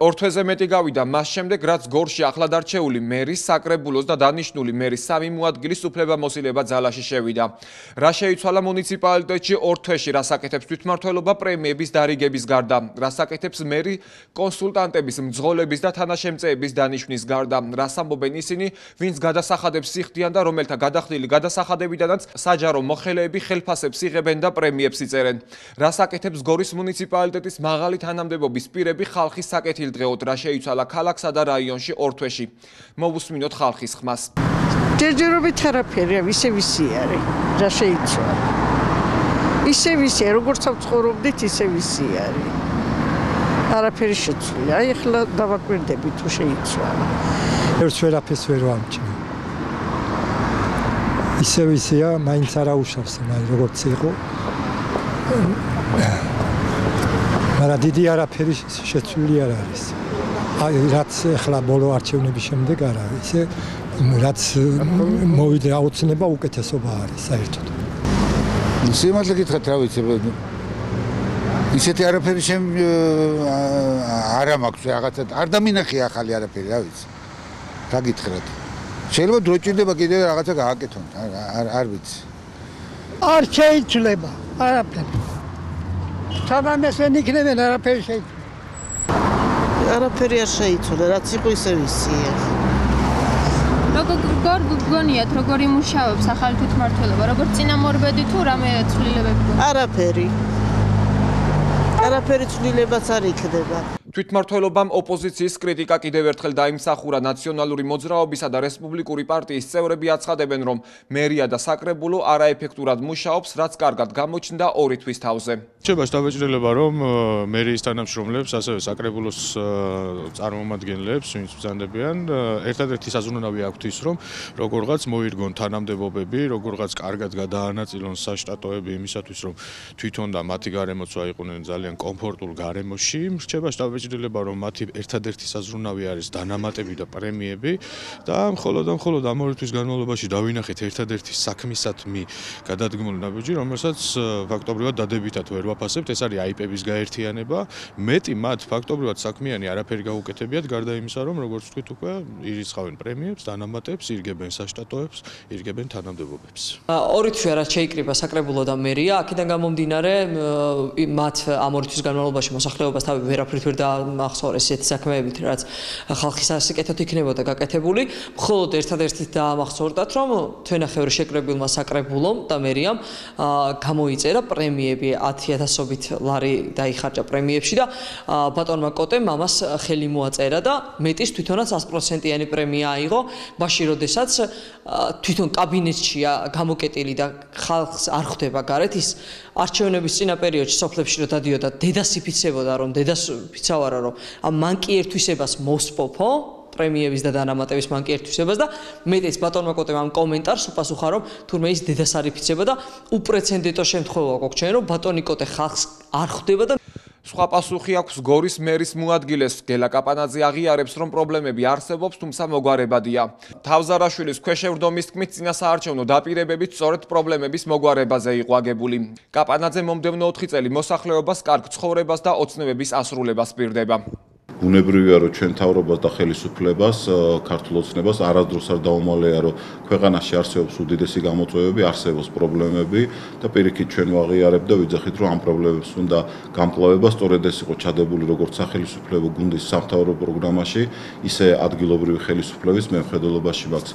ორთვეზე მეტი გავიდა მას შემდეგ, რაც გორში ახლად არჩეული მერის, საკრებულოს და დანიშნული მერის სამი მოადგილის უფლებამოსილება ძალაში შევიდა. რა შეიცვალა მუნიციპალიტეტში ორ თვეში, რას აკეთებს თვითმმართველობა პრემიების დარიგების გარდა, რას აკეთებს მერი კონსულტანტების, მძღოლების და თანაშემწეების დანიშვნის გარდა, რას ამბობენ ისინი, ვინც გადასახადებს სიხდიან და რომელთა გადახდილი გადასახადებიდანაც საჯარო მოხელეები ხელფასებს იღებენ და პრემიებს იწერენ. რას აკეთებს გორის მუნიციპალიტეტის მაღალი თანამდებობის პირები ხალხის საკეთილდღეოდ, რა შეიცვალა ქალაქსა და რაიონში ორ თვეში. მოვუსმინოთ ხალხის ხმას. ჯერჯერობით არაფერია, ისე ვისი არის, რა შეიცვალა. ისე ვისი, როგორც ვცხოვრობდით, ისე ვისი არის. არაფერი შეცვლია. აი ახლა დავაკვირდები თუ შეიცვალა. ერთს ვერაფერს ვერ ვამჩნევ. ისე ვისია, მაინც არა უშავს, მაგრამ როგორც იყო. მაგრამ დიდი არაფერი შეცვლილი არ არის. აი რაც ახლა ბოლო არჩევნების შემდეგ არ არის. რაც მოვიდა აუცილებლობა უკეთესობა არის საერთოდ. სიმართლე გითხრათ, რა ვიცი, ისეთი არაფერი არა მაქვს რაღაცა, არ დამინახია ახალი არაფერი, რა ვიცი. რა გითხრათ. შეიძლება დრო ჭირდება კიდევ რაღაცა გააკეთონ, არ ვიცი. არ შეიძლება, არაფერი. სანამ ეს ვერ იქნებენ, არაფერი შეიძლება. არაფერი არ შეიცვალა, რაც იყო ისე ვისია. როგორ გგონიათ, როგორ იმუშავებს ახალი თვითმმართველობა, როგორ წინამორბედი თუ რამე ცვლილებები? არაფერი ცვლილებაც არ იქნება. თვითმმართველობამ ოპოზიციის კრიტიკა კიდევ ერთხელ დაიმსახურა. ნაციონალური მოძრაობისა და რესპუბლიკური პარტიის წევრები აცხადებენ, რომ მერია და საკრებულო არაეფექტურად მუშაობს, რაც კარგად გამოჩნდა 2 თვის თავზე. რჩება შტაბ-ეჭვდება, რომ მერიის თანამშრომლებს, ასევე საკრებულოს წარმომადგენლებს, ვინც ბრძანდებიან, ერთადერთი საზრუნავი აქვთ ის, რომ როგორღაც მოირგონ თანამდებობები, როგორღაც კარგად გადაანაწილონ საშტატოები იმისათვის, რომ თვითონ და მათი გარემოცვა იყვნენ ძალიან კომფორტულ გარემოში. რჩება შტაბ-ეჭვდება, რომ მათი ერთადერთი საზრუნავი არის დანამატები და პრემიები და მხოლოდ ამ 2 თვის განმავლობაში დავინახეთ ერთადერთი საქმისათმი გადადგმული ნაბიჯი, რომელსაც ფაქტობრივად დადებითად ვერ ვაფასებთ, ეს არის აიპების გაერთიანება. მეტი მათ ფაქტობრივად საქმიანი არაფერი გაუკეთებიათ, გარდა იმისა, რომ როგორც ვთქვით უკვე ირიცხავენ პრემიებს, დანამატებს, ირგებენ საშტატოებს, ირგებენ თანამდებობებს. 2 თვე რაც შეიკრიბა საკრებულო და მერია, აქედან გამომდინარე მათ ამ 2 თვის განმავლობაში მოსახლეობას თავი ვერაფრით ვერ დაამახსოვრეს ესეთი საქმეებით, რაც ხალხის საკეთოთ იქნებოდა გაკეთებული. მხოლოდ ერთადერთი დაამახსოვრდათ, რომ თვენახევრი შეკრებილმა საკრებულომ და მერიამ გამოიწერა პრემიები 10,000-ობით ლარი დაიხარჯა პრემიებში და ბატონმა კოტემ ამას ხელი მოაწერა და მეტის თვითონაც 100%-იანი პრემია აიღო, მაშინ როდესაც თვითონ კაბინეტშია გამოკეტილი და ხალხს არ ხვდება გარეთ ის არჩევნების წინა პერიოდში სოფლებში რომ დადიოდა დედას იფიცებოდა, რომ დედას ფიცავარა, რომ მან კი ერთვისებას მოსპოფო პრემიების და დანამატების მან კი ერთვისებას და მეტიც ბატონმა კოტემ ამ კომენტარს უპასუხა, რომ თურმე ის დედას არ იფიცება და უპრეცედენტო შემთხვევაა გოგჩენ, რომ ბატონი კოტე ხალხს არ ხვდება და სხვა პასუხი აქვს გორის მერის მოადგილეს. გელა კაპანაძე აღიარებს, რომ პრობლემები არსებობს, თუმცა მოგვარებადია. თავზარაშვილის ქვეშევრდომის თქმით, წინასაარჩევნო დაპირებებით სწორედ პრობლემების მოგვარებაზე იყო აგებული. კაპანაძე მომდევნო 4 წელი მოსახლეობას კარგ ცხოვრებას და ოცნებების ასრულებას პირდება. ბუნებრივია, რომ ჩვენ თავრობას და ხელისუფლებას, ქართულ ოცნებას არასდროს არ დაუმალეა, რომ ქვეყანაში არსებობს უდიდესი გამოწვევები, არსებობს პრობლემები და პირიქით ჩვენ ვაღიარებთ და ვიძახით, რომ ამ პრობლემებს უნდა გამკლავება, სწორედ ეს იყო ჩადებული როგორც სახელისუფლებო გუნდის სამთავრობო პროგრამაში, ისე ადგილობრივი ხელისუფლების მემხედველობაში მაქვს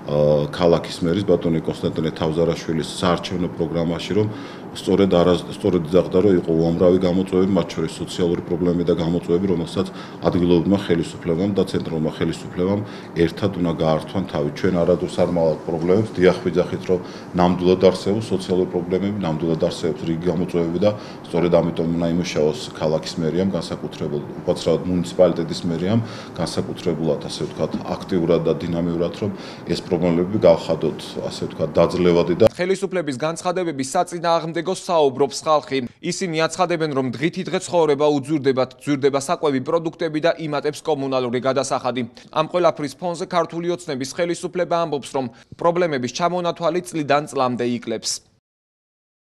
ქალაქის მერის ბატონი კონსტანტინე თავზარაშვილის საარჩევნო პროგრამაში, რომ სწორედ იძახდა, რომ იყო უამრავი გამოწვევები, მათ შორის სოციალური პრობლემები და გამოწვევები, რომელსაც ადგილობრივმა ხელისუფლებამ და ცენტრალურმა ხელისუფლებამ ერთად უნდა გაართვან თავი. ჩვენ არადროს არ მალავთ პრობლემებს, დიახ ვიძახით, რომ ნამდვილად არსებობს სოციალური პრობლემები, ნამდვილად არსებობს რიგი გამოწვევები და სწორედ ამიტომ უნდა იმუშაოს ქალაქის მერიამ, განსაკუთრებულად უპაცრავად მუნიციპალიტეტის მერიამ, განსაკუთრებულად ასე ვთქვათ, აქტიურად და დინამიურად, რომ ეს პრობლემები გავხადოთ, ასე ვთქვათ, დაძლევადი და ხელისუფლების განცხადებების საწინააღმდეგოს საუბრობს ხალხი. ისინი აცხადებენ, რომ დღითიდღე ცხოვრება უძვირდებათ, ძვირდება საკვები პროდუქტები და იმატებს კომუნალური გადასახადი. ამ ყველაფრის ფონზე ქართული ოცნების ხელისუფლება ამბობს, რომ პრობლემების ჩამონათვალი წლიდან წლამდე იკლებს.